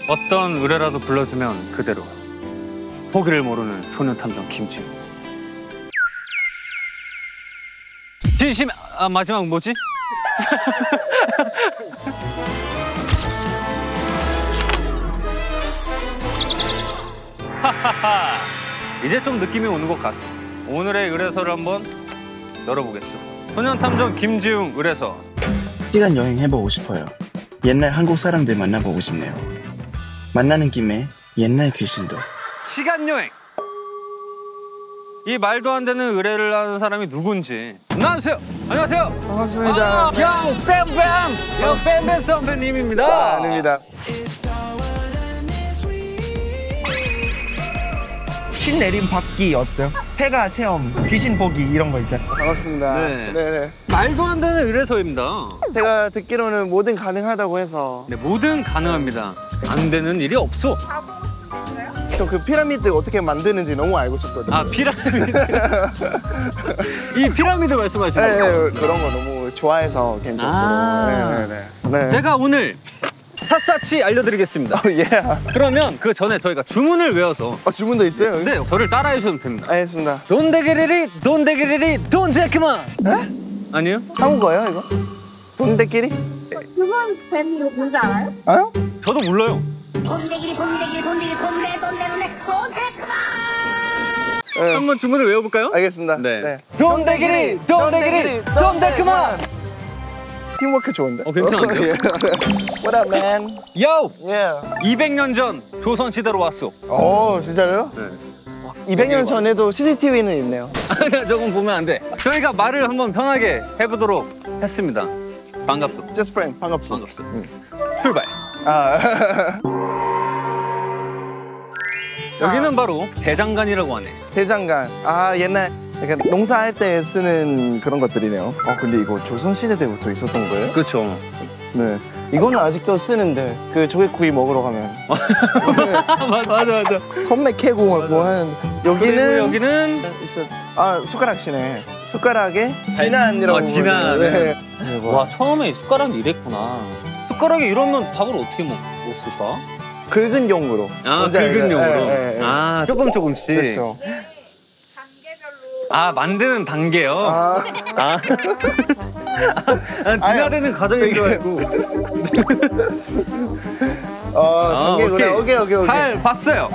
어떤 의뢰라도 불러주면 그대로. 포기를 모르는 소년탐정 김지웅. 진심 마지막 뭐지? 하하하. 이제 좀 느낌이 오는 것 같소. 오늘의 의뢰서를 한번 열어보겠소. 소년탐정 김지웅 의뢰서. 시간 여행 해보고 싶어요. 옛날 한국 사람들 만나보고 싶네요. 만나는 김에 옛날 귀신도. 시간 여행. 이 말도 안 되는 의뢰를 하는 사람이 누군지. 안녕하세요. 안녕하세요. 반갑습니다. 야, 뱀뱀. 야, 뱀뱀 선배님입니다. 아닙니다. 신 내림 받기 어때요? 폐가 체험, 귀신 보기 이런 거 있잖아요. 반갑습니다. 네. 네네. 말도 안 되는 의뢰서입니다. 제가 듣기로는 뭐든 가능하다고 해서 네, 뭐든 가능합니다. 안 되는 일이 없소. 저 그 피라미드 어떻게 만드는지 너무 알고 싶거든요. 아, 피라미드. 이 피라미드 말씀하시는 네, 거예요? 그런 거 너무 좋아해서 개인적으로. 아. 네. 제가 오늘 샅샅이 알려드리겠습니다. 예. 그러면 그 전에 저희가 주문을 외워서 주문도 있어요? 네, 저를 따라해 주시면 됩니다. 알겠습니다. 돈데기리리 돈데기리리 돈데크만. 에? 아니요? 한국어예요 이거? 돈데끼리? 그건 뱀 이거 뭔지 알아요? 아요? 저도 몰라요. 본대기리 본대 그만. 네. 한번 주문을 외워볼까요? 알겠습니다. 네. 돈데끼리 돈데크만. 팀워크 좋은데? 괜찮은데요? What up, man? 요! Yeah. 200년 전 조선시대로 왔소. 오, 진짜요? 네. 200년 전에도 CCTV는 있네요. 저건 보면 안 돼. 저희가 말을 한번 편하게 해보도록 했습니다. 반갑소. Just friend. 반갑습니다. 출발. 아. 여기는 바로 대장간이라고 하네. 대장간. 아, 옛날 약간 농사할 때 쓰는 그런 것들이네요. 근데 이거 조선시대 때부터 있었던 거예요? 그렇죠. 네. 이거는 아직도 쓰는데 그 조개구이 먹으러 가면 맞아. 겁나 캐고 뭐 하는. 여기는 여기는 숟가락이네. 숟가락에 진안이라고. 진안. 네. 와, 처음에 숟가락이 이랬구나. 숟가락이 이러면 밥을 어떻게 먹었을까? 긁은 용으로. 아, 긁은 용으로. 네. 아, 조금씩. 그렇죠. 아, 만드는 단계요? 아. 진화되는 과정인 줄 알고. 단계구나. 오케이. 잘 봤어요.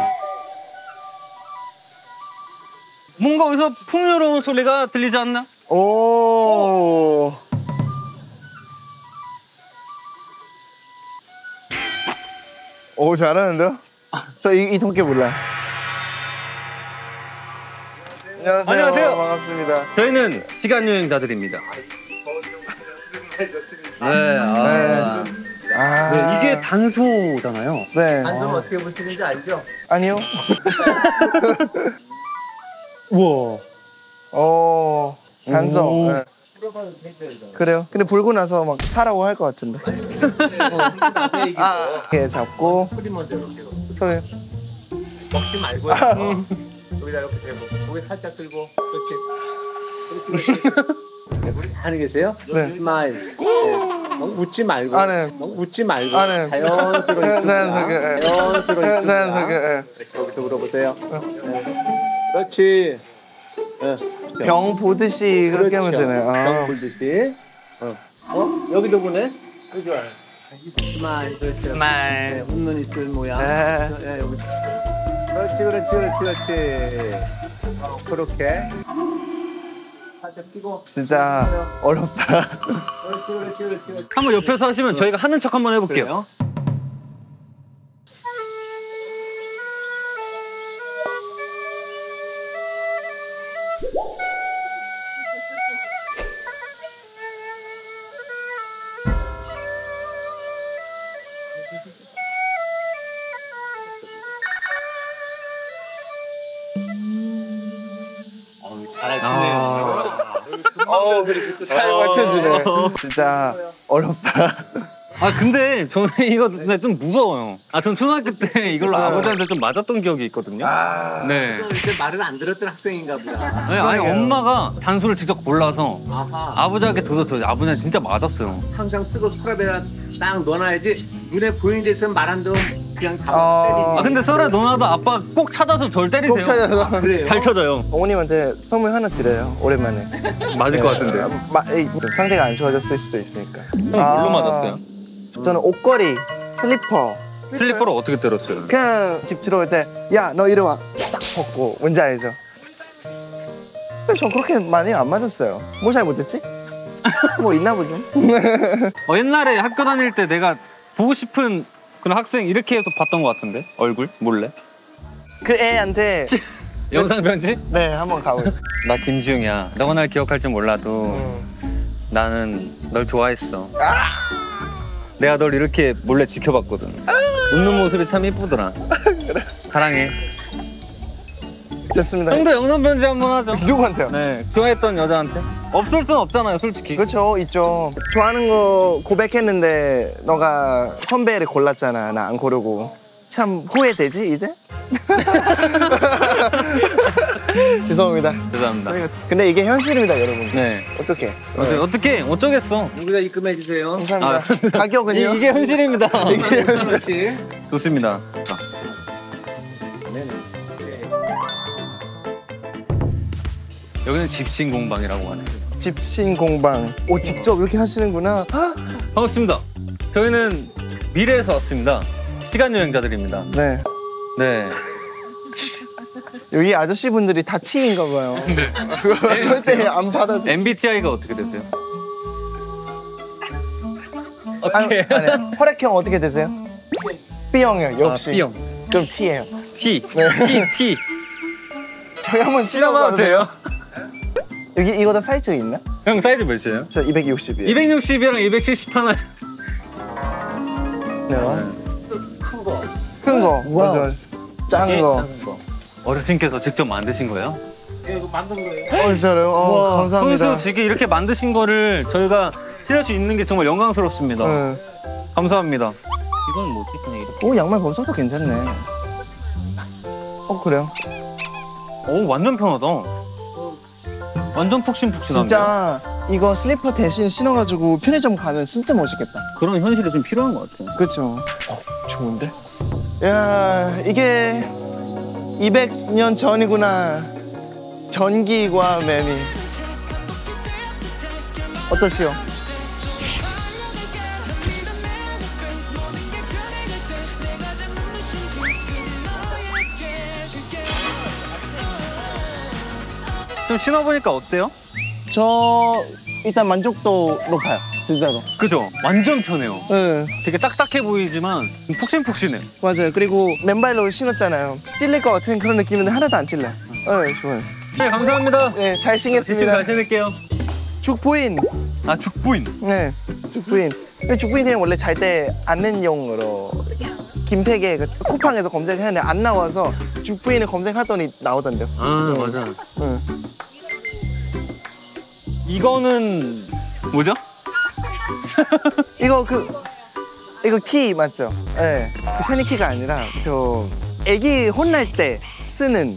뭔가 어디서 풍요로운 소리가 들리지 않나? 오. 오, 잘하는데요? 저 이 통깨 몰라요. 안녕하세요. 반갑습니다. 저희는 시간 여행자들입니다. 네. 네, 이게 단소잖아요. 네. 단소는 어떻게 보시는지 알죠? 아니요. 우와. 단소. 네. 그래요. 근데 불고 나서 막 사라고 할 것 같은데. 이렇게 잡고. 소리 먼저 이렇게 소리. 먹지 말고요. 여기다 이렇게 대고 고개 살짝 들고 그렇게 하는 계세요? 네. 스마일. 웃지 말고. 네. 웃지 말고. 네. 자연스러운 자연스럽게. 자연스러운 여기서 물어보세요. 그렇지. 병 보듯이 그렇게 하면 되네요. 병 보듯이. 여기도 보네. 그죠? 스마일. 그렇죠. 스마일. 웃는 입술 모양. 네. 여기. 그렇지. 그렇게. 살짝 끼고. 진짜 어렵다. 그렇지. 한번 옆에서 하시면 저희가 하는 척 한번 해볼게요. 잘 맞춰주네. 진짜 어렵다. 아, 근데 저는 이거 좀 무서워요. 전 초등학교 때 이걸로 아버지한테 좀 맞았던 기억이 있거든요. 네. 이때 말을 안 들었던 학생인가 보다. 아니, 엄마가 단소를 직접 골라서 아하. 아버지한테 줬어요. 아버지는 진짜 맞았어요. 항상 쓰고 스크랩에다 딱 넣어놔야지 눈에 보이는 데 있으면 말 안 들으면 그냥 다 아 근데 설아 너나도 아빠 꼭 찾아서 절 때리세요. 꼭 찾아서. 그래요? 잘 쳐져요. 어머님한테 선물 하나 드려요. 오랜만에. 맞을 것 같은데요. 좀 상태가 안 좋아졌을 수도 있으니까. 뭘로 맞았어요? 저는 옷걸이, 슬리퍼. 슬리퍼를 어떻게 때렸어요? 그냥 집 들어올 때 야 너 이리 와 딱 벗고 뭔지 알죠? 근데 저 그렇게 많이 안 맞았어요. 뭐 잘못했지? 뭐 있나 보죠. 옛날에 학교 다닐 때 내가 보고 싶은 그런 학생 이렇게 해서 봤던 것 같은데 얼굴 몰래. 그 애한테 영상 편지? 네 한번 가보요. 나 김지웅이야. 너가 날 기억할지 몰라도 나는 널 좋아했어. 내가 널 이렇게 몰래 지켜봤거든. 웃는 모습이 참 이쁘더라. 사랑해. 좋습니다. 형도 영상 편지 한번 하죠. 누구한테요? 네, 좋아했던 여자한테. 없을 순 없잖아요, 솔직히. 그렇죠 있죠. 좋아하는 거 고백했는데 너가 선배를 골랐잖아. 나 안 고르고. 참 후회되지 이제? 죄송합니다. 죄송합니다. 근데 이게 현실입니다 여러분. 네. 어떻게? 어떻게 어쩌겠어. 우리가 입금해 주세요. 감사합니다. 가격은요? 이게 현실입니다. 그렇지. 좋습니다. 여기는 집신 공방이라고 하네요. 집신 공방. 오 직접 이렇게 하시는구나. 반갑습니다. 저희는 미래에서 왔습니다. 시간 여행자들입니다. 네. 네. 여기 아저씨분들이 다 T인가 봐요. 그거 절대 안 받아도. MBTI가 어떻게 되세요? 아니, 혈액형 어떻게 되세요? B형이요. 역시. B형. 좀 T예요. T. 네. T. 저희 한번 실험해도 돼요? 여기 이거 다 사이즈 있나? 형 사이즈 몇이에요? 저 260이에요. 260이랑 270 하나. 네. 큰 거. 먼저 작은 거. 어르신께서 직접 만드신 거예요? 이거 만든 거예요. 진짜로요? 감사합니다. 선수 지금 이렇게 만드신 거를 저희가 실을 수 있는 게 정말 영광스럽습니다. 네. 감사합니다. 이건 뭐지? 그냥 이렇게. 오 양말 검사도 괜찮네. 그래요? 오 완전 편하다. 완전 푹신푹신한데. 진짜 이거 슬리퍼 대신 신어가지고 편의점 가면 진짜 멋있겠다. 그런 현실이 좀 필요한 것 같아요. 그렇죠. 좋은데? 야 이게 200년 전이구나. 전기과 매미. 어떠시오? 좀 신어보니까 어때요? 저 일단 만족도 높아요. 진짜로. 그죠? 완전 편해요. 네, 되게 딱딱해 보이지만 푹신푹신해. 맞아요. 그리고 맨발로 신었잖아요. 찔릴 것 같은 그런 느낌인데 하나도 안 찔려요. 네, 좋아요. 네, 감사합니다. 네, 잘 신겠습니다. 잘 신을게요. 죽부인. 아, 죽부인. 네, 죽부인. 근데 죽부인은 원래 잘 때 앉는용으로 김팩에 그 쿠팡에서 검색했는데 안 나와서 죽부인을 검색하더니 나오던데요. 아, 맞아. 응. 이거는 뭐죠? 이거 키 맞죠? 네, 그 샤니 키가 아니라 저 애기 혼날 때 쓰는.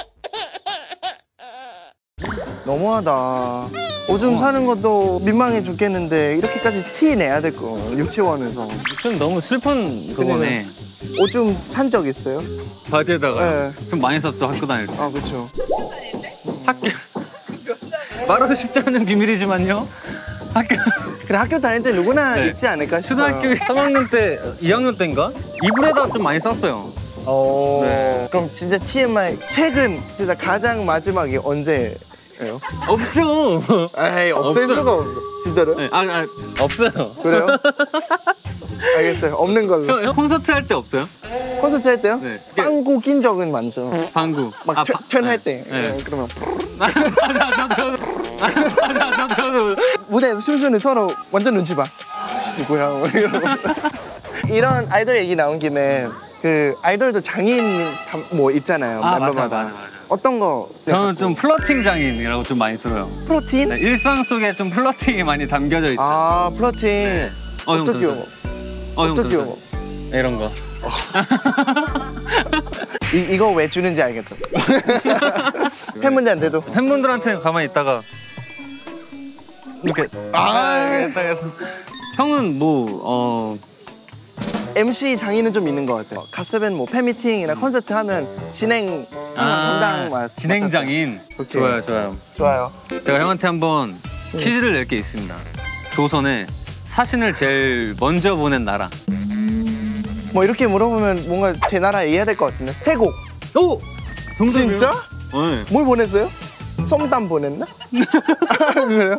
너무하다. 오줌 사는 것도 민망해 죽겠는데 이렇게까지 티 내야 될 거 유치원에서. 좀 너무 슬픈 그거네. 오줌 산 적 있어요? 바지에다가 네. 좀 많이 썼죠, 학교 다닐 때. 아 그렇죠. 학교 말하고 싶지 않은 비밀이지만요. 학교 그래 학교 다닐 때 누구나 네. 있지 않을까 싶어요. 초등학교 3학년 때, 2학년 때인가? 이불에다 좀 많이 썼어요. 네. 그럼 진짜 TMI 최근 진짜 가장 마지막이 언제예요? 없죠. 에이 없을 없어요. 수가 없어. 진짜로? 네, 없어요. 그래요? 알겠어요. 없는 걸로. 형 콘서트 할 때 없어요? 콘서트 할 때요? 네. 빵구 낀 적은 많죠. 방구. 막 턴할 네. 때. 네. 그러면 저도. 무대에서 춤추는 서로 완전 눈치 봐. 누구야? 뭐 이러고. 이런 아이돌 얘기 나온 김에 그 아이돌도 장인 뭐 있잖아요. 멤버마다. 맞아. 어떤 거? 저는 좀 플러팅 장인이라고 좀 많이 들어요. 프로틴? 네, 일상 속에 좀 플러팅이 많이 담겨져 있다. 아 플러팅. 형 어떻게요? 형 어떻게요? 이런 거. 이거 왜 주는지 알겠다. 팬분들한테도. 팬분들한테는 가만히 있다가 이렇게. 형은 뭐 MC 장인은 좀 있는 것 같아요. 가스밴 뭐 팬미팅이나 콘서트 하면 진행 담당 진행장인. 좋아요, 좋아요. 좋아요. 제가 형한테 한번 퀴즈를 낼 게 있습니다. 조선에 사신을 제일 먼저 보낸 나라. 뭐 이렇게 물어보면 뭔가 제 나라 얘기해야 될 것 같은데. 태국. 오! 정답이요? 진짜? 네. 뭘 보냈어요? 썸담 보냈나? 그래요?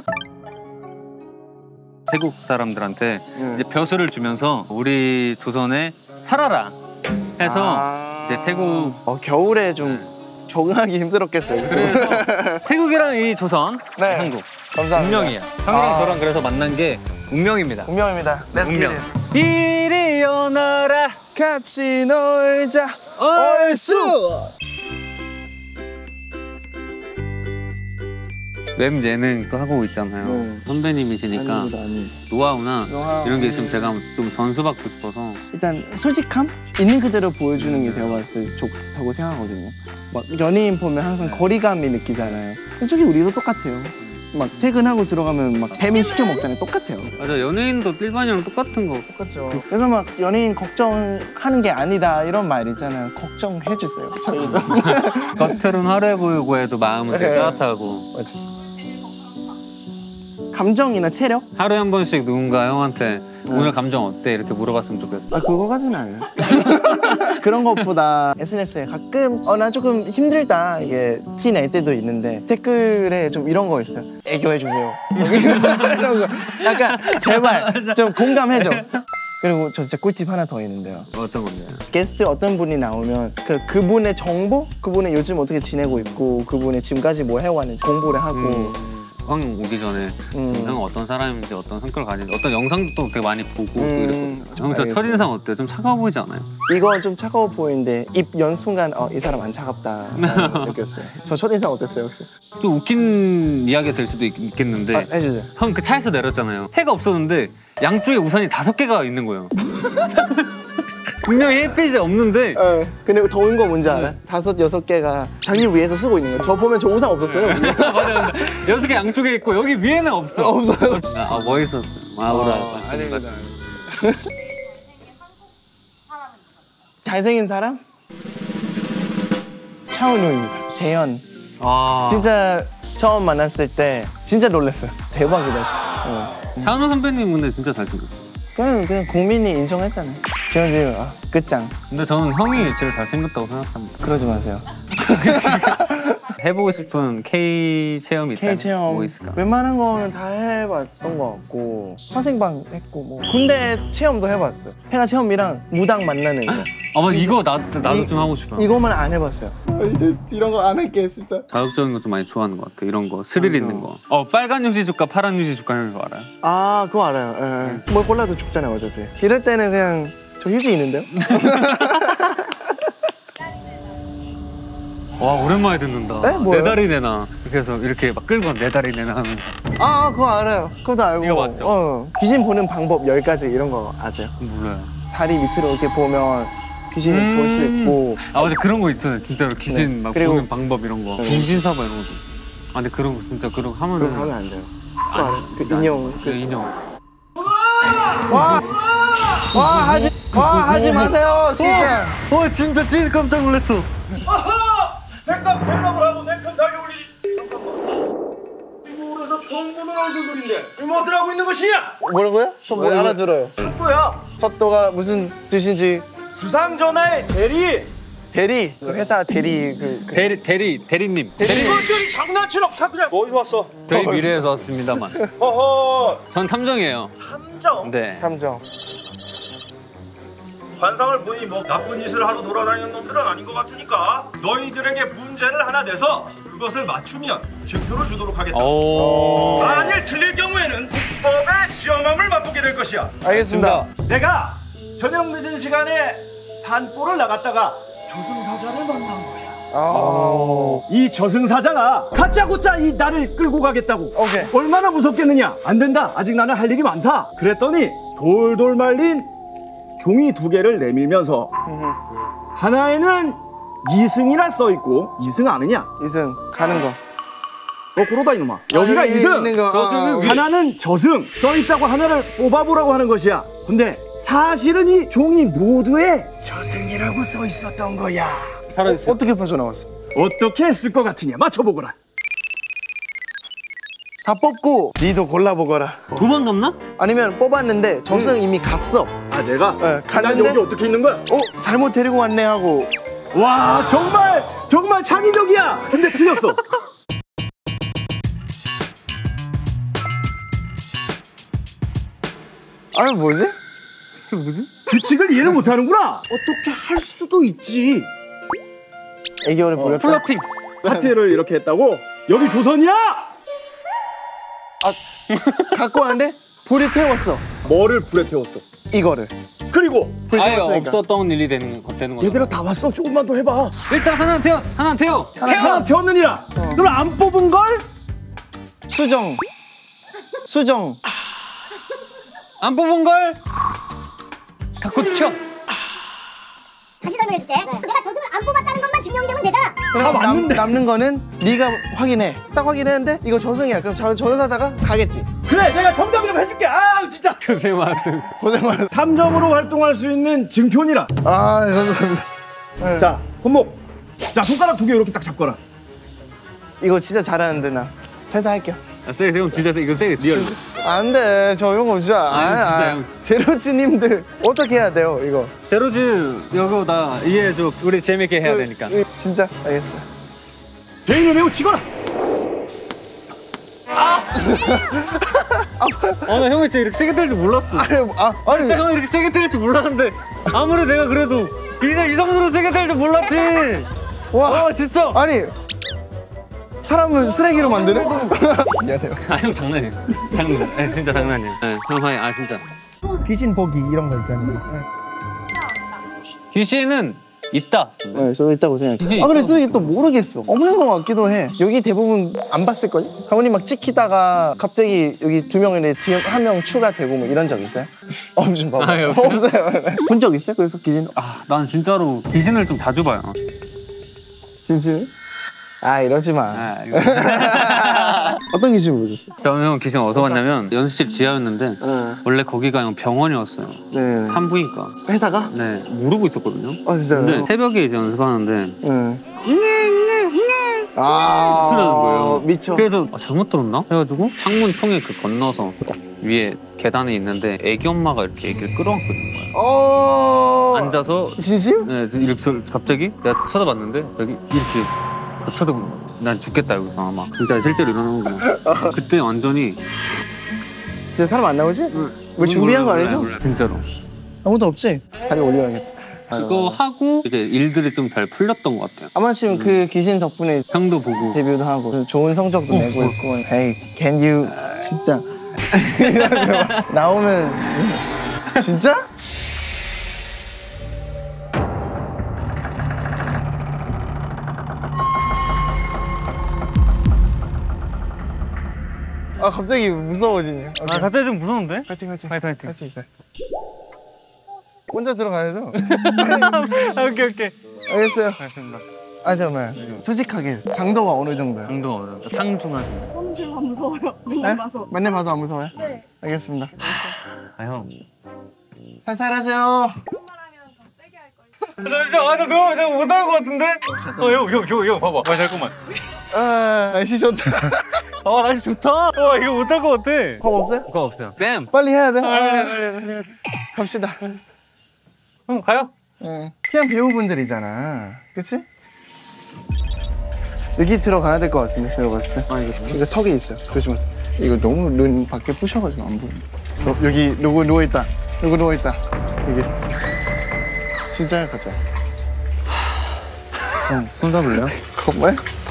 태국 사람들한테 이제 벼슬을 주면서 우리 조선에 살아라 해서 이제 태국 겨울에 좀 적응하기 힘들었겠어요. 그래서 태국이랑 이 조선, 네. 한국 감사합니다. 운명이야. 형이랑 저랑 그래서 만난 게 운명입니다. 운명입니다. Let's 운명. get it. 이리 오너라 같이 놀자 얼쑤. 웹 예능 또 하고 있잖아요. 선배님이시니까 노하우나 이런 게 있으면 제가 좀 전수받고 싶어서. 일단 솔직함? 있는 그대로 보여주는 게 제가 봤을 때 좋다고 생각하거든요. 막 연예인 보면 항상 거리감이 느끼잖아요. 솔직히 우리도 똑같아요. 막 퇴근하고 들어가면 막 배민 시켜 먹잖아요. 똑같아요. 맞아, 연예인도 일반이랑 똑같은 거. 똑같죠. 그래서 막 연예인 걱정하는 게 아니다 이런 말 있잖아요. 걱정해 주세요. 저희도. 겉으로는 화려해 보이고 해도 마음은 되게 네. 따뜻하고. 감정이나 체력? 하루에 한 번씩 누군가 형한테 오늘 감정 어때? 이렇게 물어봤으면 좋겠어. 그거까지는 아니에요. 그런 것보다 SNS에 가끔 나 조금 힘들다 이게 티 낼 때도 있는데 댓글에 좀 이런 거 있어요. 애교해 주세요. 이런 거. 약간 제발 좀 공감해줘. 그리고 저 진짜 꿀팁 하나 더 있는데요. 어떤 건데요? 게스트 어떤 분이 나오면 그분의 정보? 그분의 요즘 어떻게 지내고 있고 그분의 지금까지 뭐 해왔는지 공부를 하고 형 오기 전에 형은 어떤 사람인지 어떤 성격을 가진지 어떤 영상도 또 되게 많이 보고 또 이랬거든요. 형 저 첫인상 어때요? 좀 차가워 보이지 않아요? 이거 좀 차가워 보이는데 입 연 순간 이 사람 안 차갑다 느꼈어요. 저 첫인상 어땠어요 혹시? 좀 웃긴 이야기가 될 수도 있겠는데 해주세요. 형 그 차에서 내렸잖아요. 해가 없었는데 양쪽에 우산이 5개가 있는 거예요. 분명히 햇빛이 없는데 근데 더운 거 뭔지 알아? 5, 6개가 자기 위해서 쓰고 있는 거야. 저 보면 저 우산 없었어요. 맞아. 6개 양쪽에 있고 여기 위에는 없어. 없어요. 멋있었어. 아우라. 아닙니다. 잘생긴 사람? 차은우입니다. 재현. 진짜 처음 만났을 때 진짜 놀랐어요. 대박이다. 차은우 선배님 근데 진짜 잘생겼어. 그냥 국민이 인정했잖아요. 재현 끝장. 근데 저는 형이 제일 잘생겼다고 생각합니다. 그러지 마세요. 해보고 싶은 K 체험이 있다면 K-체험 뭐 있을까? 웬만한 거는 다 해봤던 것 같고 화생방 했고 뭐 군대 체험도 해봤어요. 해가 체험이랑 무당 만나는 거. 맞아, 이거 나도 좀 하고 싶어. 이거만 안 해봤어요. 이제 이런 거 안 할게 진짜. 자극적인 거 좀 많이 좋아하는 것 같아. 이런 거 스릴 있는 거. 빨간 휴지 줄까 파란 휴지 줄까 하는 거 알아요? 그거 알아요. 뭘 골라도 죽잖아요 어차피. 이럴 때는 그냥 저 휴지 있는데요? 와 오랜만에 듣는다. 네? 뭐예요? 내 다리 내놔. 그래서 이렇게 막 끌고 내 다리 내놔 하는 거. 그거 알아요. 그것도 알고. 이거 맞죠? 귀신 보는 방법 10가지 이런 거 아세요? 몰라요. 다리 밑으로 이렇게 보면 귀신이 볼 수 있고. 맞아 그런 거 있잖아요. 진짜로 귀신 막 그리고- 보는 방법 이런 거. 동진사바 이런 것도. 근데 그런 거 진짜 그런 거 하면은. 그거 하면 안 돼요. 그거 알아요? 그 인형. 그 인형. 하지 마세요 진짜. 진짜 깜짝 놀랐어. 백답을 하고 냉큼 달려 올리니 이거에서 처음 보는 얼굴들인데 뭐들 하고 있는 것이냐? 뭐라고요? 저 뭐 알아들어요. 뭐야? 섭도가 무슨 뜻인지. 주상전하의 대리 대리. 그 회사 대리 대리님. 이것들이 장난치러 그냥 어디서 왔어? 저희 미래에서 왔습니다만. 허허 전 탐정이에요. 탐정 네. 탐정. 관상을 보니 뭐 나쁜 짓을 하러 돌아다니는 놈들은 아닌 것 같으니까 너희들에게 문제를 하나 내서 그것을 맞추면 증표를 주도록 하겠다. 만일 틀릴 경우에는 국법의 지엄함을 맛보게 될 것이야. 알겠습니다. 내가 저녁 늦은 시간에 산보를 나갔다가 저승사자를 만난 거야. 이 저승사자가 다짜고짜 이 나를 끌고 가겠다고. 오케이. 얼마나 무섭겠느냐. 안 된다. 아직 나는 할 일이 많다. 그랬더니 돌돌 말린 종이 2개를 내밀면서 하나에는 이승이라 써있고 이승 아느냐? 이승 가는 거. 거꾸로다 이놈아. 여기가 여기 이승. 있는 거. 하나는 저승 써있다고 하나를 뽑아보라고 하는 것이야. 근데 사실은 이 종이 모두에 저승이라고 써 있었던 거야. 어떻게 빠져나왔어? 어떻게 했을 것 같으냐? 맞춰보거라. 다 뽑고 니도 골라보거라. 도망갔나? 아니면 뽑았는데 저승 이미 갔어. 아, 내가? 네, 난 갔는데 여기 어떻게 있는 거야? 잘못 데리고 왔네 하고. 와, 정말 창의적이야. 근데 틀렸어. 아니 뭐지? 규칙을 이해를 못하는구나. 어떻게 할 수도 있지. 애교를 부렸다. 플러팅. 하트를 이렇게 했다고? 여기 조선이야? 갖고 왔는데 불이 태웠어. 뭐를 불에 태웠어? 이거를. 그리고 불 아예 태웠으니까. 없었던 일이 되는 거죠. 얘들아 다 왔어. 조금만 더 해봐. 일단 하나 태워. 하나 태웠느니라. 너는 안 뽑은 걸? 수정. 안 뽑은 걸 갖고 튀어. 다시 설명해줄게. 내가 저승을 안 뽑았다는 것만 증명이 되면 되잖아. 그럼 맞는데. 남는 거는 네가 확인해. 딱 확인했는데 이거 저승이야. 그럼 전사자가 가겠지. 그래, 내가 정답이라고 해줄게. 아, 진짜. 고생 많았어. 고생 많았어. 탐정으로 활동할 수 있는 증표니라. 아, 감사합니다. 자, 손목. 자, 손가락 2개 이렇게 딱 잡거라. 이거 진짜 잘하는데 나. 세사 할게요. 형 진짜 이거 세게 리얼. 안 돼. 저 이런 거 진짜. 진짜요. 제로즈님들 어떻게 해야 돼요, 이거? 제로즈 이거 나 이해해줘. 우리 재밌게 해야 되니까. 진짜 알겠어. 개인을 매우 치거라. 나 형이 진짜 이렇게 세게 때릴 줄 몰랐어. 아니 진짜 형이 이렇게 세게 때릴 줄 몰랐는데 아무리 내가 그래도 이 정도로 세게 때릴 줄 몰랐지. 와, 진짜. 아니 사람을 쓰레기로 만드네? 미안해요. 형 장난이야. 진짜 장난이야. 형 화해. 진짜. 귀신 보기 이런 거 있잖아요. 귀신은 있다. 네, 저 있다고 생각해. 귀신이 근데 있다고. 저기 또 모르겠어. 없는 것 같기도 해. 여기 대부분 안 봤을걸요? 가모님 막 찍히다가 갑자기 여기 2명인데 뒤에 1명 추가되고 뭐 이런 적 있어요? 좀 봐봐. 없어요. 본 적 있어요? 그래서 귀신? 난 진짜로 귀신을 좀 자주 봐요. 진심? 이러지 마. 어떤 귀신 보셨어요? 저는 형 귀신 어디서 봤냐면 연습실 지하였는데 원래 거기가 형 병원이었어요. 네. 산부인과. 회사가? 네, 모르고 있었거든요. 진짜요? 근데 새벽에 이제 연습하는데 응. 소리나는 거예요. 미쳐. 그래서 잘못 들었나? 해가지고 창문 통에 건너서 위에 계단에 있는데 애기 엄마가 이렇게 애기를 끌어안고 있는 거예요. 앉아서 진심? 네, 이렇게 갑자기 내가 쳐다봤는데 여기 이렇게 쳐다보는 거야. 난 죽겠다 여기서 아마. 진짜 실제로 일어나는 거야. 그때 완전히 진짜 사람 안 나오지? 뭐 준비한 거 아니죠? 몰라요. 진짜로. 아무도 없지? 다리 올려야겠다. 그거 하고 이제 일들이 좀 잘 풀렸던 것 같아요. 아마추어 그 귀신 덕분에 형도 보고. 데뷔도 하고 좋은 성적도 내고 있고. Hey, can you 진짜 나오면 진짜? 갑자기 무서워지네. 갑자기 좀 무서운데? 파이팅. 파이팅. 같이 있어요. 혼자 들어가야죠. 오케이. 알겠어요. 알겠습니다. 잠깐만. 솔직하게 강도가 어느 정도요? 정도가 어려워. 상중한. 엄청 무서워요. 네? 맨날 봐서. 맨날 봐도 안 무서워요? 네. 알겠습니다. 형. 살살 하세요. 나 진짜 내가 못할 것 같은데? 형 봐봐. 잠깐만. 날씨 좋다. 날씨 좋다. 이거 못할 것 같아. 겁 없어요? 그거 없어요. 뺨. 빨리 해야 돼. 갑시다. 형 가요. 그냥 배우분들이잖아. 그치? 여기 들어가야 될 것 같은데, 제가 봤을 때. 이거 턱에 있어요. 조심하세요. 이거 너무 눈 밖에 부셔가지고 안 보여. 여기 누구 누워있다. 여기. 진짜야, 가짜. 형 손 잡을래요? 정말?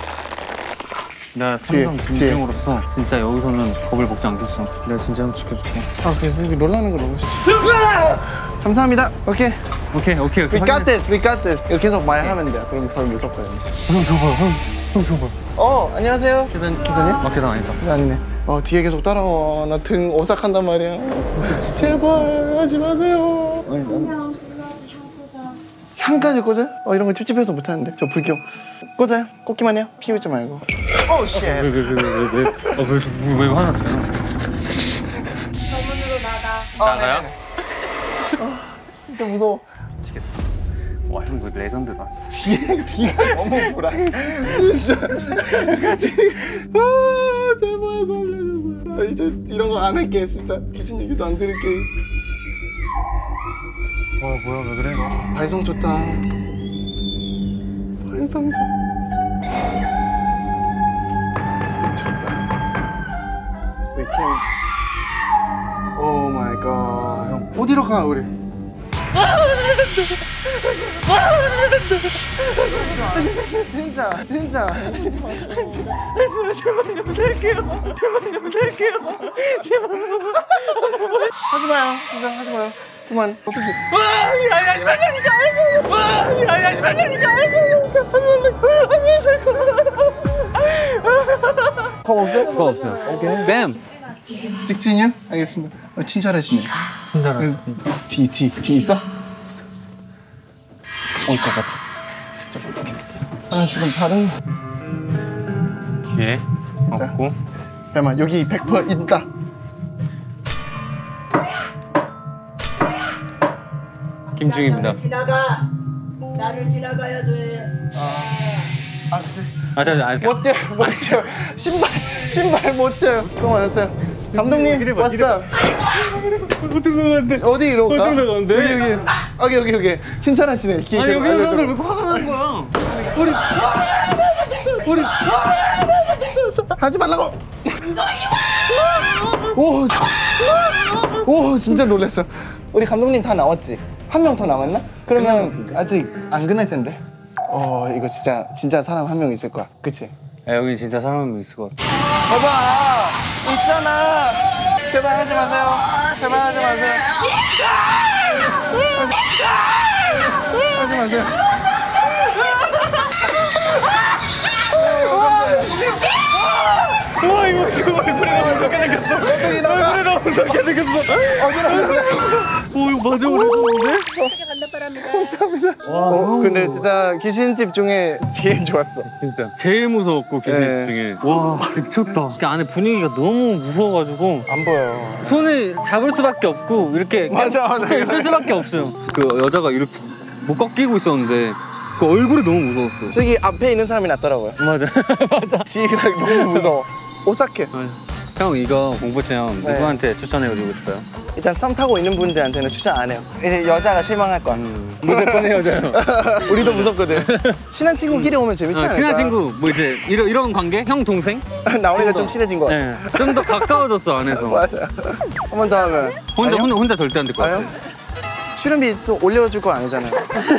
나 뒤에, 탐정 뒤에. 중으로서 진짜 여기서는 겁을 먹지 않겠어. 내가 진짜 형 지켜줄게. 그래서 여기 놀라는 거 너무 싫어. 감사합니다. 오케이. 오케이. We got this. 이거 계속 말하면 돼요. 그럼 덜 무섭거든요. 형 줘봐. 안녕하세요. 계단이요? 계단 아니다. 아니네. 뒤에 계속 따라와. 나 등 오싹한단 말이야. 제발 하지 마세요. 향까지 꽂아요? 이런 거 찝찝해서 못하는데. 저 불교. 꽂아요? 꽂기만 해요? 피우지 말고. 쉣. 왜 화났어요? 정문으로 나가. 나가요? 진짜 무서워. 와, 형 이거 레전드다. 뒤가 너무 불안해. 진짜. 아, 제발 살려줘. 이제 이런 거 안 할게. 진짜 귀신 얘기도 안 들을게. 와, 뭐야, 왜 그래? 발성 좋다. 발성 좋. 미쳤다. We can. 오 마이 갓. 어디로 가 우리? 진짜. 하지 마요. 진짜 하지 마요. 그만. 어떻게? 겁 없어? 그거 없어요. 오케이. 뱀! 직진이요? 알겠습니다. 친절하시네. 친절하시. 뒤 있어? 올 것 같아. 진짜. 아 지금 다른. 뒤에 없고. 잠깐만 여기 100% 있다. 김중입니다. 나를 지나가야 돼. 아 못 뛰어. 신발 못 뛰어요. 수고 많으세요. 감독님 왔어. 어디로 가? 여기 칭찬하시네. 아니 여기 사람들 왜 화가 나는 거야? 우리 하지 말라고. 오 진짜 놀랐어. 우리 감독님 다 나왔지? 한 명 더 남았나? 그러면 아직 안 끝날 텐데. 이거 진짜 사람 한 명 있을 거야. 그치? 야, 여기 진짜 사람 있을 것 같아. 봐봐 있잖아. 제발 하지 마세요. 제발 하지 마세요. 하지 마세요. 와, 이거 지금 얼굴에 너무 무섭게 생겼어. 얼굴에 너무 무섭게 생겼어. 오, 이거 맞아, 그랬는데? 감사합니다. 근데 진짜 귀신집 중에 제일 좋았어. 진짜 제일 무서웠고 기분 네. 중에 와 미쳤다. 그 안에 분위기가 너무 무서워가지고 안 보여. 손을 잡을 수밖에 없고 이렇게 맞아. 붙어 있을 수밖에 없어요. 그 여자가 이렇게 못 꺾이고 있었는데 그 얼굴이 너무 무서웠어. 저기 앞에 있는 사람이 낫더라고요. 맞아. 맞아. 뒤가 너무 무서워. 오싹해. 형 이거 공포 체험 네. 누구한테 추천해주고 있어요? 일단 썸 타고 있는 분들한테는 추천 안 해요. 이제 여자가 실망할 거야. 무조건 헤어져요. 우리도 무섭거든. 친한 친구끼리 오면 재밌지 않을까? 친한 친구 뭐 이제 이런 관계? 형 동생? 나오니까 좀 친해진 거 같아. 네. 좀 더 가까워졌어 안에서. 맞아. 한 번 더 하면. 혼자 절대 안 될 것 같아. 아니요? 출연비 또 올려줄 거 아니잖아요.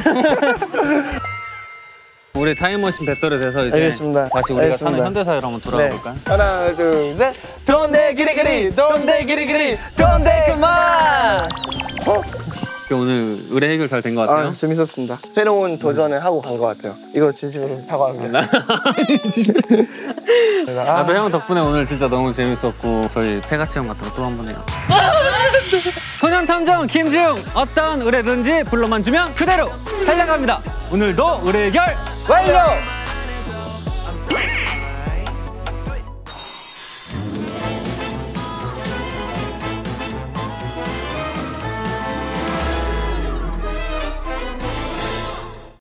우리 타임머신 배터리 돼서 이제 알겠습니다. 다시 우리가 알겠습니다. 사는 현대사회로 한번 돌아가 볼까요? 하나, 둘, 셋. 돈데 기리기리, 돈데 기리기리, 돈데 그만. 오늘 의뢰 해결 잘 된 것 같아요. 재밌었습니다. 새로운 도전을 하고 간 것 같아요. 이거 진심으로 사과합니다. 나도 형 덕분에 오늘 진짜 너무 재밌었고 저희 폐가 체험 같은 거 또 한 번 해요. 소년탐정 김지웅 어떤 의뢰든지 불러만 주면 그대로 달려갑니다. 오늘도 의뢰 해결 완료!